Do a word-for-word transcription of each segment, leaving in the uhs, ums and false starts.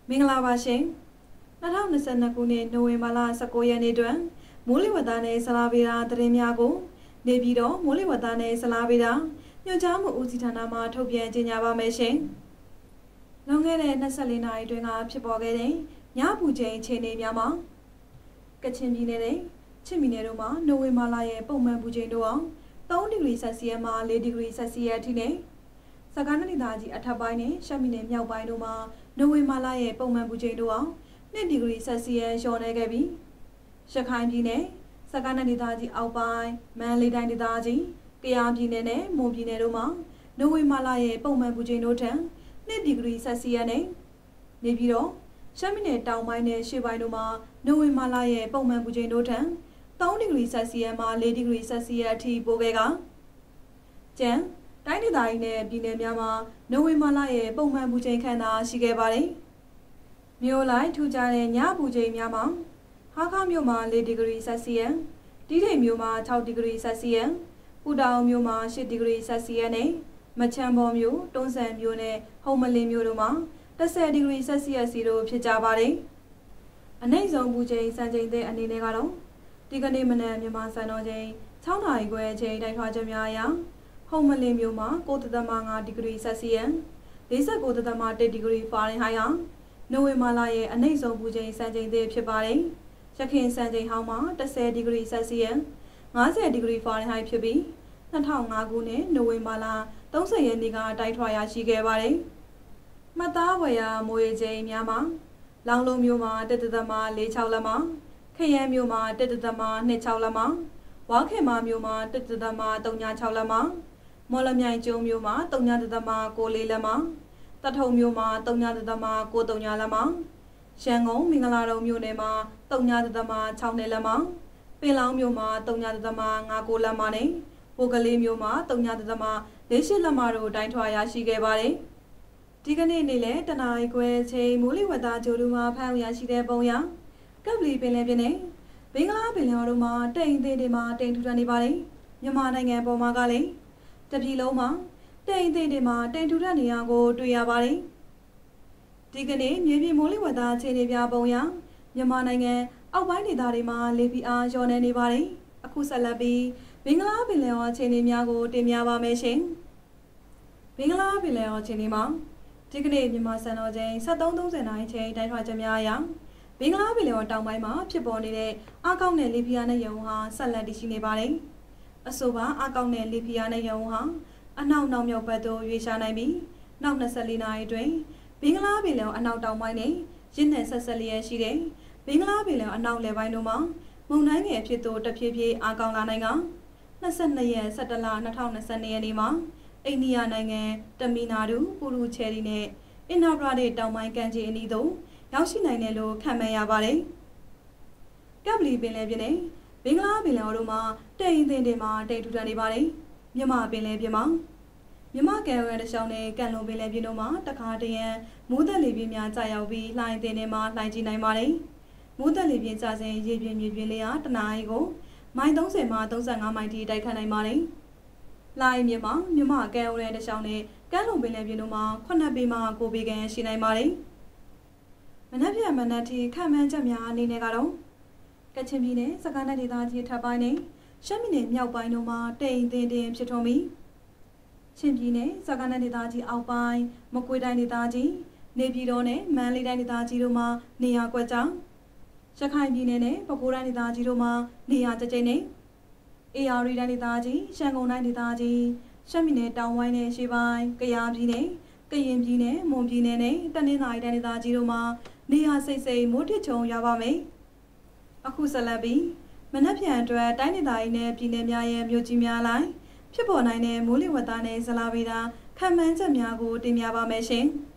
မင်္ဂလာပါရှင်2022ခုနှစ်နိုဝင်ဘာလ19ရက်နေ့တွင်မိုးလေဝသနဲ့ဆလာဗေဒသတင်းများကိုနေပြည်တော်မိုးလေဝသနဲ့ဆလာဗေဒညွှန်ကြားမှုဦးစီးဌာနမှထုတ်ပြန်ကြေညာပါမယ်ရှင်။လွန်ခဲ့တဲ့24နာရီတွင်ကဖြစ်ပေါ်ခဲ့တဲ့ညပူချိန်အခြေအနေများမှာကချင်ပြည်နယ်နဲ့ချင်းပြည်နယ်တို့မှာနိုဝင်ဘာလရဲ့ပုံမှန်ပူချိန်တို့အောင်3ဒီဂရီဆယ်စီယပ်မှ4ဒီဂရီဆယ်စီယပ်အထိနဲ့စကိုင်းတိုင်းဒေသကြီးအထက်ပိုင်းနဲ့ရှမ်းပြည်နယ်မြောက်ပိုင်းတို့မှာနိုဝင်ဘာလရဲ့ပုံမှန်ပူချိန်တို့အောင်2ဒီဂရီဆယ်စီယပ်လျော့နေခဲ့ပြီးရခိုင်ပြည်နယ်စကိုင်းတိုင်းဒေသကြီးအောက်ပိုင်းမန္တလေးတိုင်းဒေသကြီးကယားပြည်နယ်နဲ့မွန်ပြည်နယ်တို့မှာနိုဝင်ဘာလရဲ့ပုံမှန်ပူချိန်တို့ထက်2ဒီဂရီဆယ်စီယပ်နဲ့နေပြီးတော့ရှမ်းပြည်နယ်တောင်ပိုင်းနဲ့ရှေ့ပိုင်းတို့မှာနိုဝင်ဘာလရဲ့ပုံမှန်ပူချိန်တို့ထက်3ဒီဂရီဆယ်စီယပ်မှ4ဒီဂရီဆယ်စီယပ်အထိပိုခဲ့ကကျန်တိုင်းဒေသကြီးနဲ့ပြည်နယ်များမှာနိုဝင်ဘာလရဲ့ပုံမှန်ပူချိန်ခန့်သာရှိခဲ့ပါတယ်။မြို့လိုက်ထူကြတဲ့ညပူချိန်များမှာဟာခမြို့မှာ4ဒီဂရီဆယ်စီယပ်၊တီးထိန်မြို့မှာ6ဒီဂရီဆယ်စီယပ်၊ပူတောင်မြို့မှာ8ဒီဂရီဆယ်စီယပ်နဲ့မချမ်းဘောမြို့တွန်းဆန်မြို့နဲ့ဟုံမလင်းမြို့တို့မှာ10ဒီဂရီဆယ်စီယပ်စီတို့ဖြစ်ကြပါတယ်။အနည်းဆုံးပူချိန်စံချိန်သည့်အနေနဲ့ကတော့ဒီကနေ့မနက်မြန်မာစံတော်ချိန်6နာရီခွဲအချိန်တိုက်ထွားချက်များအရဟုံမလင်းမြို့မှာ9.5ဒီဂရီဆယ်စီယပ်49.1ဒီဂရီဖာရင်ဟိုက်ဟာနိုဝင်ဘာလရဲ့အနည်းဆုံးပူချိန်စံချိန်သစ်ဖြစ်ပါတယ်။ရခိုင်စံချိန်ဟောင်းမှာ10ဒီဂရီဆယ်စီယပ်50ဒီဂရီဖာရင်ဟိုက်ဖြစ်ပြီး2005ခုနှစ်နိုဝင်ဘာလ30ရက်နေ့ကတိုက်ထွားရရှိခဲ့ပါတယ်။မှတ်သားဝယ်ရမိုးရေချိန်များမှာလောင်လုံးမြို့မှာ1.46လက်မှာခရမ်းမြို့မှာ1.26လက်မှာဝါခင်မာမြို့မှာ1.36လက်မှာမော်လမြိုင်ကျုံမြို့မှာ3.94လက်မှာတထုံမြို့မှာ3.93လက်မှာရန်ကုန်မင်္ဂလာတုံမြို့နယ်မှာ3.62လက်မှာပင်လောင်းမြို့မှာ3.59လက်မှာနဲ့ဘိုကလေးမြို့မှာ3.48လက်မှာတို့တိုင်းထွာရရှိခဲ့ပါတယ်။ဒီကနေ့နေ့လယ်တနာရီခွဲချိန်မိုးလေဝသကြိုးလူမှာဖမ်းရရှိတဲ့ပုံရကပ်လီပင်လယ်ပြင်နဲ့ဘင်္ဂလားပင်လယ်အော်တို့မှာတိမ်သေးတွေမှာတိမ်ထူထပ်နေပါတယ်။မြန်မာနိုင်ငံပေါ်မှာကလည်းတပြည်လုံးမှာတိမ်သေးတွေမှာတိမ်ထူထပ်နေရကိုတွေ့ရပါတယ်။ဒီကနေ့မြေပြင်မိုးလေဝသအခြေအနေပြပုံရမြန်မာနိုင်ငံအောက်ပိုင်းဒေသတွေမှာလေပြင်းအားလျော့နေနေပါတယ်။အခုဆက်လက်ပြီးဘင်္ဂလားပင်လယ်အော်အခြေအနေများကိုတင်ပြပါမယ်ရှင်။ဘင်္ဂလားပင်လယ်အော်အခြေအနေမှာဒီကနေ့မြန်မာစံတော်ချိန်13:30နာရီချိန်တိုင်းထွာချက်များအရဘင်္ဂလားပင်လယ်အော်တောင်ပိုင်းမှာဖြစ်ပေါ်နေတဲ့အားကောင်းတဲ့လေပြင်းအားနဲ့ရုံဟာဆက်လက်တည်ရှိနေပါတယ်။အဆိုပါအားကောင်းတဲ့လေပြင်းအားနဲ့ရုံဟာအနောက်နောက်မြောက်ဘက်သို့ရွေ့လျားနိုင်ပြီးနောက်24နာရီအတွင်းဘင်္ဂလားပင်လယ်အော်အနောက်တောင်ပိုင်းနဲ့ရင်းနယ်ဆက်ဆက်လျက်ရှိတဲ့ဘင်္ဂလားပင်လယ်အော်အနောက်လယ်ပိုင်းတို့မှာမုန်တိုင်းငယ်ဖြစ်သို့တဖြည်းဖြည်းအားကောင်းလာနိုင်က22ရက်17လ2022ရက်နေ့မှာအိန္ဒိယနိုင်ငံတမီနာဒူပူရူချယ်ရီနဲ့အင်နာဘရာဒေတောင်ပိုင်းကမ်းခြေအနီးသို့ရောက်ရှိနိုင်တယ်လို့ခန့်မှန်းရပါတယ်။ကပ်လီပင်လယ်ပြင်နဲ့ဘင်္ဂလားပင်လယ်အော်တို့မှာတိမ်အထင်တွေမှာတိမ်ထူထပ်နေပါတယ်။မြန်မာပင်လယ်ပြင်မှာမြန်မာကမ်းရိုးတန်းတစ်လျှောက်နဲ့ကမ်းလွန်ပင်လယ်ပြင်တို့မှာတခါတရံမိုးသက်လေပြင်းများကြာရောက်ပြီးလှိုင်းအထင်တွေမှာလှိုင်းကြီးနိုင်ပါတယ်။မိုးသက်လေပြင်းကျစဉ်ရေပြင်မြေပြင်လေအားတနာရီကိုမိုင်30မှ35မိုင်ထိတိုက်ခတ်နိုင်ပါတယ်။လှိုင်းမြင့်မှာမြန်မာကမ်းရိုးတန်းတစ်လျှောက်နဲ့ကမ်းလွန်ပင်လယ်ပြင်တို့မှာ9ပေမှ9ပေခန့်ရှိနိုင်ပါတယ်။မနက်ဖြန်မနက်ထိခံမှန်းချက်များအနေနဲ့ကတော့ကချင်ပြည်နယ်စကိုင်းတိုင်းဒေသကြီးထပ်ပိုင်းနဲ့ရှမ်းပြည်နယ်မြောက်ပိုင်းတို့မှာတိမ်တင်တင်ဖြစ်ထွန်းပြီးချင်းပြည်နယ်စကိုင်းတိုင်းဒေသကြီးအောက်ပိုင်းမကွေးတိုင်းဒေသကြီးနေပြည်တော်နဲ့မန္တလေးတိုင်းဒေသကြီးတို့မှာနေရာကွက်ကြောင်းရခိုင်ပြည်နယ်နဲ့ပဲခူးတိုင်းဒေသကြီးတို့မှာနေရာကျကျနဲ့အေရရီတိုင်းဒေသကြီးရှမ်းကုန်တိုင်းဒေသကြီးရှမ်းပြည်နယ်တောင်ပိုင်းနဲ့ရှေ့ပိုင်းကယားပြည်နယ်ကရင်ပြည်နယ်မွန်ပြည်နယ်နဲ့တနင်္သာရီတိုင်းဒေသကြီးတို့မှာနေရာစိတ်စိတ်မိုးထစ်ချုံရပါမယ်။အခုဆက်လက်ပြီးမနက်ဖြန်အတွက်တိုင်းဒေသကြီးနဲ့ပြည်နယ်များရဲ့မြို့ကြီးများလိုက်ဖြစ်ပေါ်နိုင်တဲ့မိုးလေဝသနဲ့ဇလာဗေဒခန့်မှန်းချက်များကိုတင်ပြပါမယ်ရှင်။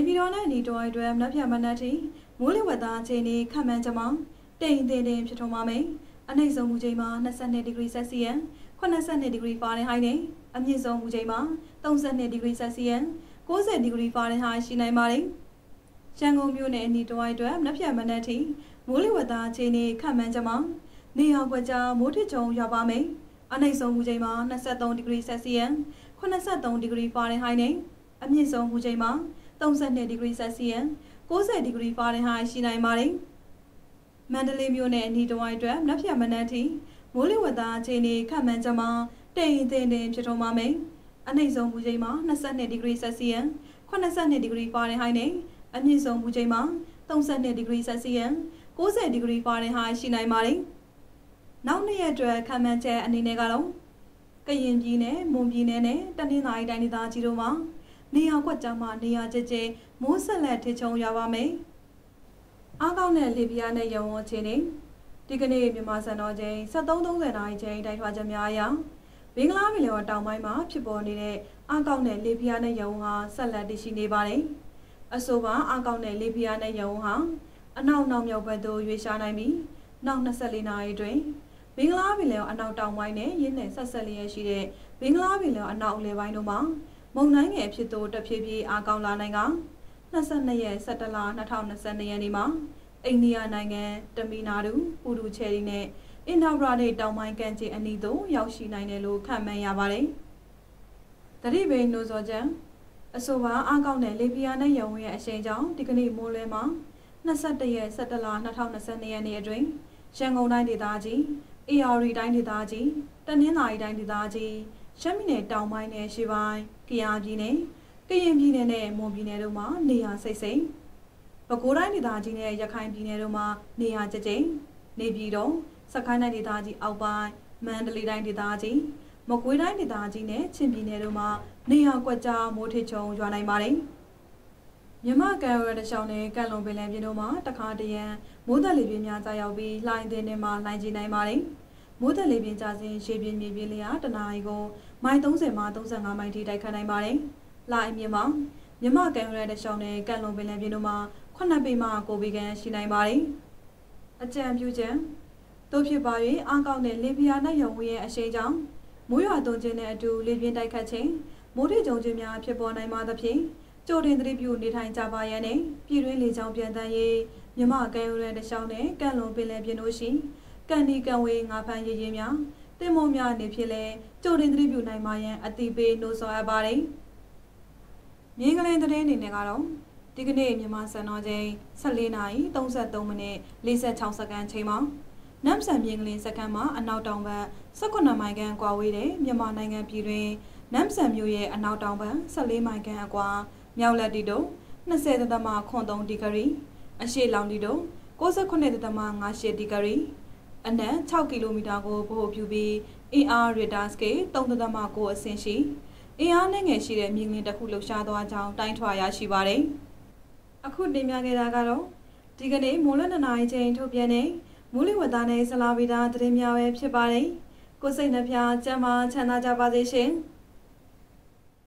ပြည်တော်နဲ့နေတော်အတွက်မနှက်ပြမနှက်တီမိုးလေဝသအခြေအနေခန့်မှန်းချက်မှာတိမ်တင်တင်ဖြစ်ထွန်းပါမယ်အနှိမ့်ဆုံးမူချိန်မှာ၂၂ဒီဂရီဆက်စီယံ၈၂ဒီဂရီဖာရင်ဟိုက်နဲ့အမြင့်ဆုံးမူချိန်မှာ၃၂ဒီဂရီဆက်စီယံ၉၀ဒီဂရီဖာရင်ဟိုက်ရှိနိုင်ပါတယ်ရန်ကုန်မြို့နယ်အနီးတစ်ဝိုက်အတွက်မနှက်ပြမနှက်တီမိုးလေဝသအခြေအနေခန့်မှန်းချက်မှာနေရာကွက်ကြားမိုးထစ်ချုံရွာပါမယ်အနှိမ့်ဆုံးမူချိန်မှာ၂၃ဒီဂရီဆက်စီယံ၈၃ဒီဂရီဖာရင်ဟိုက်နဲ့အမြင့်ဆုံးမူချိန်မှာ၃၂ဒီဂရီဆက်စီယံ၉၀ဒီဂရီဖာရင်ဟိုက်ရှိနိုင်ပါတယ်မန္တလေးမြို့နယ်အနီးတစ်ဝိုက်အတွက်မနှက်ပြမနှက်တီမိုးလေဝသအခြေအနေခန့်မှန်းချက်မှာတိမ်တင်တင်ဖြစ်ထွန်းပါမယ်အနှိမ့်ဆုံးမူချိန်မှာ၂၂ဒီဂရီဆက်စီယံ၈၂ဒီဂရီဖာရင်ဟိုက်နဲ့အမြင့်ဆုံးမူချိန်မှာ၃၂ဒီဂရီဆက်စီယံ၉၀ဒီဂရီဖာရင်ဟိုက်ရှိနိုင်ပါတယ်နောက်နေ့ရက်အတွက်ခန့်မှန်းချက်အနေနဲ့ကတော့ကရင်ပြည်နယ်မွန်ပြည်နယ်နဲ့တနင်္သာရီတိုင်းဒေသကြီးတို့မှာနေရာကွက်ကြားမှာနေရာကျကျမိုးဆက်လက်ထချုံရွာပါမယ်အားကောင်းတဲ့လေပြင်းနဲ့ရောင်ဝန်းခြင်းတွေဒီကနေ့မြန်မာစံတော်ချိန်စက်သုံးသုံးဆယ်နာရီချိန်တိုက်ထွာချက်များအရဘင်္ဂလားပင်လယ်အော်တောင်ပိုင်းမှာဖြစ်ပေါ်နေတဲ့အားကောင်းတဲ့လေပြင်းနဲ့ရောင်ဝန်းဟာဆက်လက်တည်ရှိနေပါတယ်အဆိုပါအားကောင်းတဲ့လေပြင်းနဲ့ရောင်ဝန်းဟာအနောက်နောက်မြောက်ဘက်သို့ရွေ့ရှားနိုင်ပြီးနောက်၂၄နာရီတွင်ဘင်္ဂလားပင်လယ်အော်အနောက်တောင်ပိုင်းနဲ့ရင်းနှံဆက်ဆက်လျက်ရှိတဲ့ဘင်္ဂလားပင်လယ်အော်အနောက်အလယ်ပိုင်းတို့မှာမုန်တိုင်းငယ်ဖြစ်သို့တဖြည်းဖြည်းအားကောင်းလာနိုင်က၂၂ရက်စက်တလ၂၀၂၂ရက်နေ့မှာအိန္ဒိယနိုင်ငံတမီနာဒူပူဒူချယ်ရီနဲ့အင်ဒိုဘရာဒေတောင်ပိုင်းကမ်းခြေအနီးသို့ရောက်ရှိနိုင်တယ်လို့ခန့်မှန်းရပါတယ်။တတိပိနိုဇောချန်အဆိုပါအားကောင်းတဲ့လေပြင်းနဲ့ရုံရဲ့အရှိန်ကြောင့်ဒီကနေ့မိုးလွဲမှာ၂၁ရက်စက်တလ၂၀၂၂ရက်နေ့အတွင်းရန်ကုန်တိုင်းဒေသကြီးအေရရီတိုင်းဒေသကြီးတနင်္သာရီတိုင်းဒေသကြီးရှမ်းပြည်နယ်တောင်ပိုင်းနဲ့ရှေ့ပိုင်းကယားပြည်နယ်ကရင်ပြည်နယ်နဲ့မွန်ပြည်နယ်တို့မှာနေရာစိတ်စိမ်ပဲခူးတိုင်းဒေသကြီးနဲ့ရခိုင်ပြည်နယ်တို့မှာနေရာကျကျနေပြည်တော်စကိုင်းတိုင်းဒေသကြီးအောက်ပိုင်းမန္တလေးတိုင်းဒေသကြီးမကွေးတိုင်းဒေသကြီးနဲ့ချင်းပြည်နယ်တို့မှာနေရာကွက်ကြားမိုးထစ်ချုံရွာနိုင်ပါတယ်မြမကံရတချောင်းနဲ့ကံလုံပင်လယ်ပြင်တို့မှာတခါတရံမိုးသက်လေပြင်းများကြာရောက်ပြီးလှိုင်းတဲ့နေမှာလှိုင်းကြီးနိုင်ပါတယ်မိုးသက်လေပြင်းကြာစဉ်ရေပြင်းမြေပြင်းလျာတနာရီကိုမိုင်၃၀မှ၃၅မိုင်ထိတိုက်ခတ်နိုင်ပါတယ်လှိုင်းမြင့်မှာမြမကံရတချောင်းနဲ့ကံလုံပင်လယ်ပြင်တို့မှာခုနှစ်ပေမှကိုပေကန်ရှိနိုင်ပါတယ်အကြံပြုချက်တို့ဖြစ်ပါ၍အားကောင်းတဲ့လေပြင်းနဲ့ရုံဝရဲ့အရှိန်ကြောင့်မိုးရွာသွန်းခြင်းနဲ့အတူလေပြင်းတိုက်ခတ်ခြင်းမိုးထစ်ချုံခြင်းများဖြစ်ပေါ်နိုင်ပါသဖြင့်ကြိုတင်သတိပြုနေထိုင်ကြပါရန်နဲ့ပြည်တွင်းလေကြောင်းပြန်တန်းရေးမြမကံရတချောင်းနဲ့ကံလုံပင်လယ်ပြင်တို့ရှိကန်ဒီကန်ဝေးငါးဖမ်းရေးရေးများတင်မောများနေဖြစ်လဲကြိုတင်သတိပြုနိုင်ပါရန်အတိပေးနှိုးဆော်အပ်ပါတယ်မြင်းကလေးသတင်းအနေနဲ့ကတော့ဒီကနေ့မြန်မာစံတော်ချိန်၁၄နာရီ၃၃မိနစ်၄၆စက္ကန့်ချိန်မှာနမ်ဆန်မြင်းကလေးစက္ကန့်မှာအနောက်တောင်ဘက်၁၈မိုင်ခန့်ကွာဝေးတဲ့မြန်မာနိုင်ငံပြည်တွင်နမ်ဆန်မြို့ရဲ့အနောက်တောင်ဘက်၁၄မိုင်ခန့်အကွာမြောက်လက်တီတို့၂၀ဒသမခွန်၃ဒီဂရီအရှေ့လောင်တီတို့၉၉ဒသမ၅၈ဒီဂရီအနက်၆ကီလိုမီတာကိုဗဟိုပြုပြီးအင်အားရီတာစကေ၃ဒသမ၉အဆင့်ရှိအင်အားနဲ့ငယ်ရှိတဲ့မြင်းကလေးတစ်ခုလှုပ်ရှားသွားကြောင်းတိုင်းထွာရရှိပါတယ်အခုတင်ပြခဲ့တာကတော့ဒီကနေ့မိုးလ၂နာရီချိန်ထုတ်ပြန်တဲ့မိုးလေဝသနဲ့ဆလာဗီတာသတင်းများပဲဖြစ်ပါတယ်ကိုစိတ်နှပြကျမ်းမာချမ်းသာကြပါစေရှင်